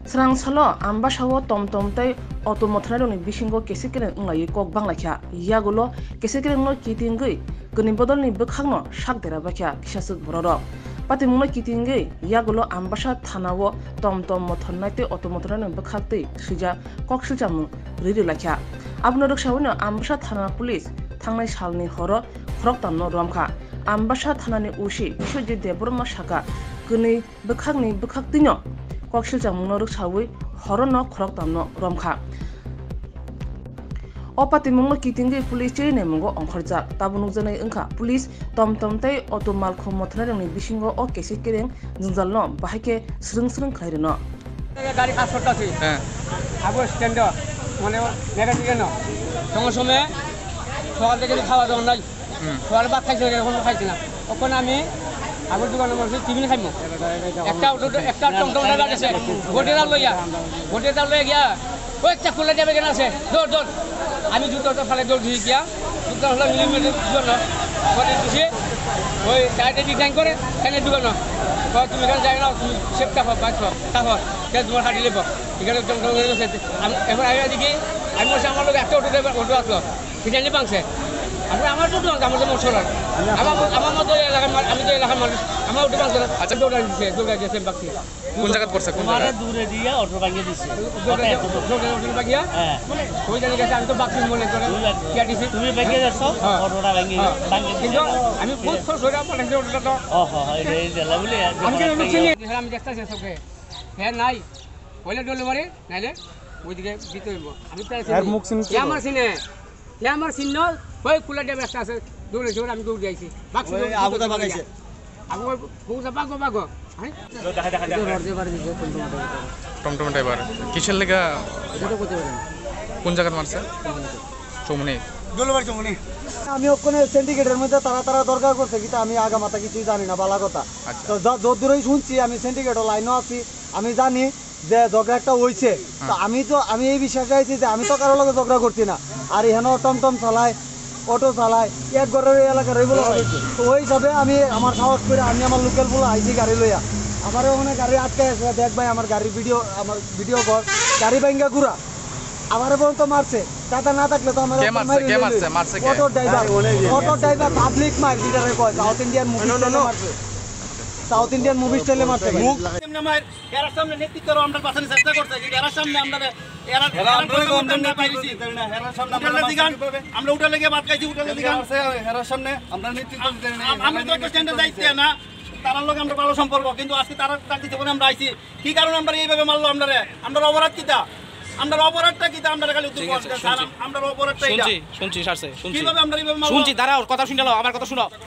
Swrangchati Ambassa tom tei auto Mothornai ni Bisingo kesikere nglai kok banglaikha yagulo kesikere no kitingui gni bodolni bkhangno sakdera bakha kisasuk borok patimungno kitingui yagulo Ambassa thanao tom Mothornai te auto Mothornai bkhakte sija koksilchamu rilakha abno roksawono Ambassa thana police thangnai salni horo khoroktanno romkha Ambassa thanani usi biswajit debroma saka gni bkhakni bkhaktino koksilchamu roksawi horono khoroktanno romkha opatimungno kitingui police chene mungo ongkhorjak tabunukjanai wngkha police tom tei auto malkho Mothornai ni Bisingo o kesikere jungjalno bahake srung khairino गाड़ी का छोटा थी अब stand মানে negative কেন সঙ্গে সঙ্গে সকাল থেকে খাওয়া দাওয়া নাই সকালে ভাত খাইছি এখন খাইছি না তখন আমি আগের দোকানে বসে টিফিন খাইমু একটা টমটম ড্রাইভার আছে গোটেটা লইয়া গিয়া ওই একটা খুলে যাবে কেন আছে দৌড় আমি জুতোটা ফালে দৌড় দিয়ে গিয়া জুতো হলো মিলিমিটার জন্য করে দিছি ওই সাইডে ডিজাইন করে এখানে দোকানো তুমি এখানে যাই না তুমি সেফটা পাচ্ছো তারপর তোমার হাঁটি লেব এখানে এখন আমি দিকে আমি বলছি আমার লোক একটা অটো আসলো সেখানে পাংছে আসলে আমার তো আমার তো মশলা আমার মতো এলাকার আমি তো এলাকার মানুষ আমার অটো পাংছে না আচ্ছা দৌড়া দিয়েছে বাকি কোন জায়গা পড়ছে কোন জায়গা দূরে দিয়ে অটো ভাঙিয়ে দিছে অটো ভাঙিয়া ওই জায়গায় গেছে আমি তো বাকি মনে করে তুমি ভাঙিয়ে যাচ্ছ অটোটা ভাঙিয়ে কিন্তু আমি খুব খরচ হয়ে পাঠাইছি অটোটা তো আমি দেখতেছি সবকে হ্যাঁ নাই ওইলে ডলে মারে নাইলে ওইদিকে দিতে হইব আমি আমার চিহ্ন ওই খোলা ডেবে একটা আছে দৌড়েছি আমি দৌড় যাইছি আগুদা বাগাইছে বাগো টমটম ড্রাইভার কিসের লেগা কোন জায়গা মারছে চৌমনি আমি ওখানে সিন্ডিকেটের মধ্যে তারা দরকার করছে কিন্তু আমি আগা মাথা কিছুই জানি না বালা কথা তো যত দূরেই শুনছি আমি সিন্ডিকেটের লাইনও আছি আমি জানি যে ঝগড়া একটা হয়েছে তো আমি এই বিশ্বাস চাইছি যে আমি তো কারো লগে ঝগড়া করছি না আর এখানে টমটম চালায় অটো চালায় এক ঘরের এলাকার ওইগুলো তো ওই হিসাবে আমি আমার সাহস করে আমি আমার লোকাল বলে আইছি গাড়ি লইয়া আমার ওখানে গাড়ি আটকে আছে দেখ ভাই আমার গাড়ির ভিডিও কর গাড়ি ভাঙ্গা ঘুরা আমার পর্যন্ত মারছে টাকা না থাকলে তো আমার অটো ড্রাইভার পাবলিক মার যেটারে কয় সাউথ ইন্ডিয়ান মুভি স্টাইলে মারছে এর সামনে নেতৃত্ব আমরা পাঠানোর চেষ্টা করতে এর সামনে আমরা উঠে লেগে বাদ খাইছি উঠে লেগে এর সামনে আমরা নেতৃত্ব আমরা তো একটা স্ট্যান্ডে যাইতে না তার লোক আমরা ভালো সম্পর্ক কিন্তু আজকে তারা চাকরিতে বলে আমরা আইছি কি কারণে আমরা এইভাবে মারলো আমরা অপরাধ কিটা আমরা অপরাধটা কিটা আমরা খালি আমরা অপরাধটা শুনছি কিভাবে আমরা এইভাবে শুনছি দাঁড়াও কথা শুনে নাও আমার কথা শুনো